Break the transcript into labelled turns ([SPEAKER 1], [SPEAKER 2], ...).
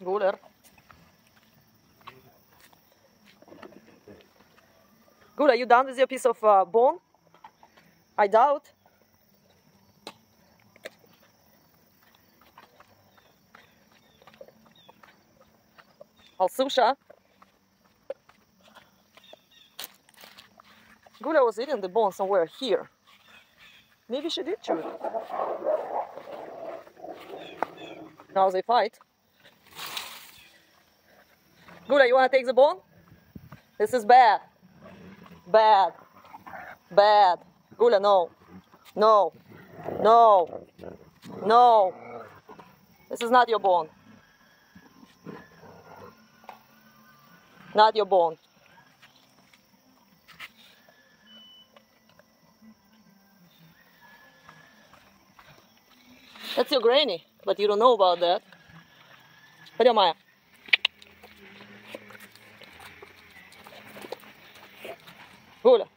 [SPEAKER 1] Guler. Gula, you done with your piece of bone? I doubt. Alsusha. Gula was eating the bone somewhere here. Maybe she did chew it. Now they fight. Gula, you want to take the bone? This is bad. Bad. Bad. Gula, no. No. No. No. This is not your bone. Not your bone. That's your granny, but you don't know about that. Пойдем, Майя. Гуля.